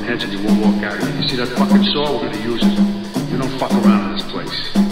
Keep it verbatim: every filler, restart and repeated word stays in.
heads and you won't walk out of here. You see that fucking saw? We're gonna use it. You don't fuck around in this place.